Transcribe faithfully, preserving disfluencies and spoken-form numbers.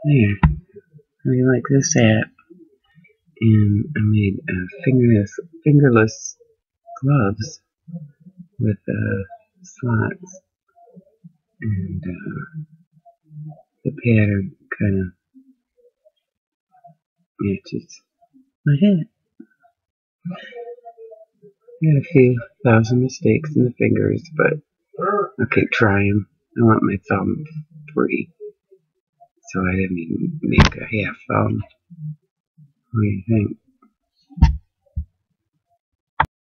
There, how do you like this hat? And I made uh, fingerless, fingerless gloves with uh, slots, and uh, the pattern kind of matches my hat. I had a few thousand mistakes in the fingers, but I'll keep trying. I want my thumb free, so I didn't even make a half thumb. What do you think?